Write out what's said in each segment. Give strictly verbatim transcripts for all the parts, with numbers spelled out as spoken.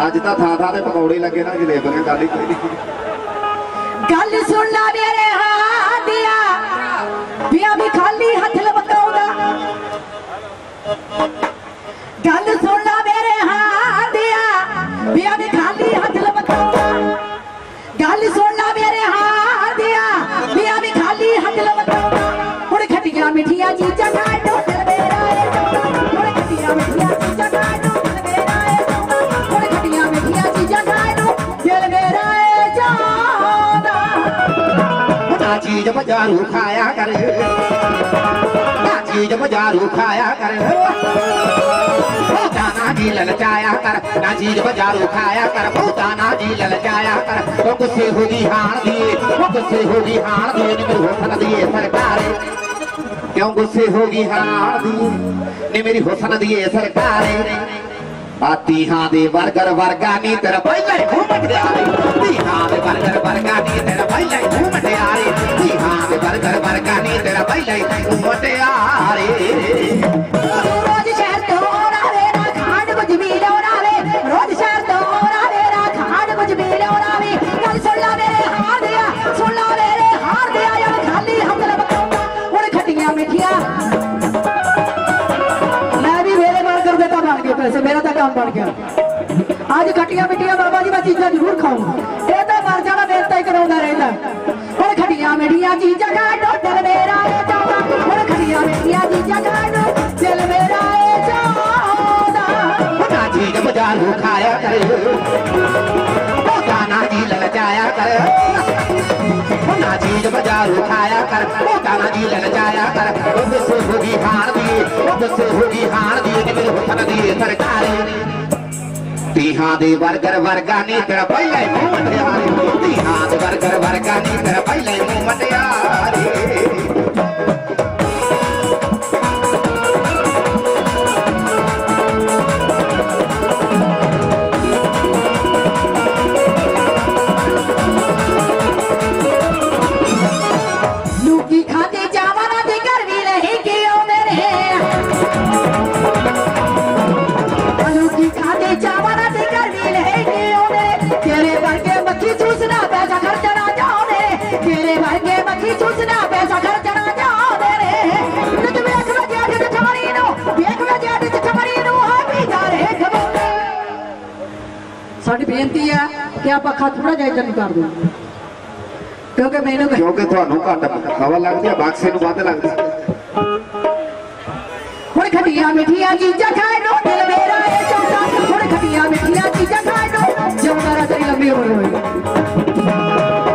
अज तो थां थां ते पकौड़े लगे ना जलेबियां गल ही कोई नहीं। गल सुन ला मेरे हाथ दिया पिया भी खाली हथ लपकाऊंगा। गल सुन ला मेरे हाथ दिया पिया भी खाली हथ लपकाऊंगा। गल सुन ला मेरे हाथ दिया पिया भी खाली हथ लपकाऊंगा। हुण खट्टियां मिठियां चीजां खाए ढोल मेरा ए चौका। हुण खट्टियां मिठियां चीजां खाए ढोल मेरा ए चौका। हुण खट्टियां मिठियां चीजां खाए ढोल मेरा ए चौका। ना चीज बाजारू खाया कर, ना चीज बाजारू खाया कर, दाना जी ललचाया कर, ना चीज बाजारू खाया कर, दाना जी ललचाया कर। वो गुस्से होगी हार दिए, वो गुस्से होगी हार दिए ने मेरी हुसन दिए सरकार। क्यों गुस्से होगी हार दिए ने मेरी हुसन दिए सरकार। आती हाँ दे बर्गर वर्गा नी तेरा पहले घूमट यारे, ती हाँ दे बर्गर वर्गा नी तेरा पहले घूमट यारे, ती हाँ दे बर्गर वर्गा नी तेरा पहले घूमट यारे। रोज शहर तो रावे ना खांड कुछ भी लोरावे, रोज शहर तो रावे ना खांड कुछ भी लोरावे। गल सुन ला मेरे हार दिया, सुन ला मेरे हार दिया यार खाली हथ लपकाऊंगा। हुण खट्टियां मिठियां मैं भी मेरे बार कर देता बन गए पैसे, मेरा तो काम बन गया। आज खट्टियां मिठियां बाबा जी मैं चीज़ां जरूर खाऊंगा, ये तो मर जाना मेरे तय कराਉਂਦਾ रहता। हुण खट्टियां मिठियां चीज़ां खा ढोल मेरा ए चौका। हुण खट्टियां मिठियां चीज़ां खा दिल मेरा ए चौका। ना चीज बाजारू खाया कर, दाना जी ललचाया कर, ना चीज बाजारू खाया कर, दाना जी ललचाया कर। वो गुस्से होगी हार दिए, वो गुस्से होगी हार दिए ने मेरे हुसन दिए सरकार। तीहां दे बर्गर वर्गा नी तेरा पहले घूमट यारे, तीहां दे बर्गर वर्गा नी तेरा पहले घूमट यारे। साडी बेनती है कि आप अखा थोड़ा जा इधर कर दो, क्योंकि मैंने क्योंकि थानू घट हवा लगती है बाक्से नू वध लगदी। हुण खट्टियां मिठियां चीज़ां खाए नो दिल मेरा ए चौका। हुण खट्टियां मिठियां चीज़ां खाए नो जो मेरा तेरी लंबी उम्र होए।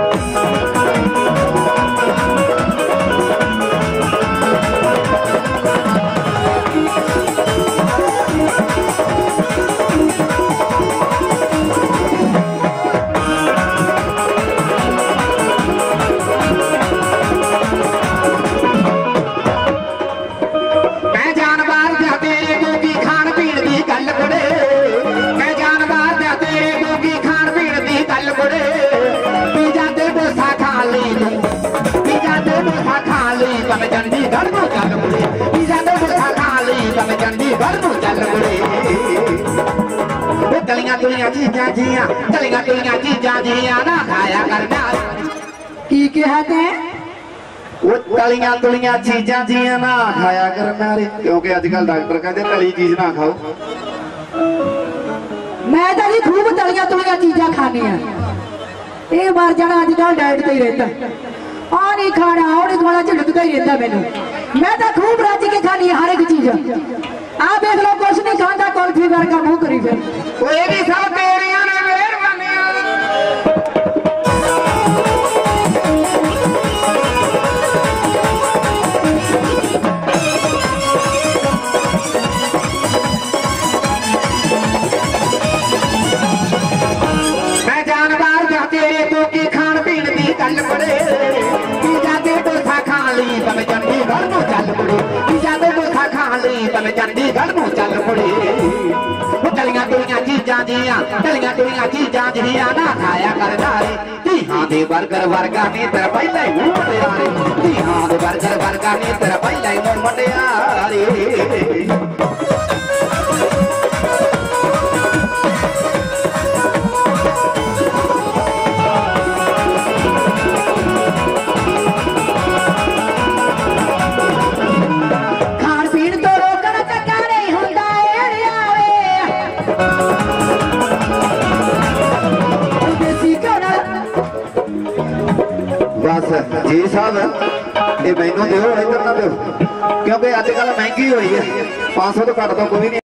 चंडीगढ़ नू चल मुड़े, चंडीगढ़ नू चल मुड़े। गलियां तुलियां चीजां जियां, गलियां तुलियां चीजां जियां ना खाया करना। की कहते वो तलियां तुलियां चीजां जियां ना खाया करना रे, क्योंकि अजकल डॉक्टर कहते तली चीज ना खाओ। मैं तो जी खूब तलियां तुलियां चीजां खानी है, ये मर जाना अजकल डाइट पे ही रहता। आ नहीं खाना आ नहीं खाना झिड़कता ही रहता मैनू। मैं तो खूब रज के खानी हर एक चीज। आप देख लो कुछ नहीं खाता कुल्फी वर्गा मुंह करी फिर कोई भी सब तेरियां ने मेहरबानियां। मैं जानवर जा तेरे तो की खान पीन दी गल पड़े, तब चंडीगढ़ नू चल पड़े, जादे डोसा खा ली तब चंडीगढ़ नू चल पड़े। तलियां तुलियां चीजां जियां, तलियां तुलियां चीजां जियां ना खाया करना रे। तीहां दे बर्गर वर्गा ने तेरा पहले ही मुंह मटियारे, तीहां दे बर्गर वर्गा ने तेरा पहले ही मुंह मटियारे। बस जी साहब ये मैनू दो इधर ना दो क्योंकि अजकल महंगी हुई है पाँच सौ तो घट तो कोई नहीं।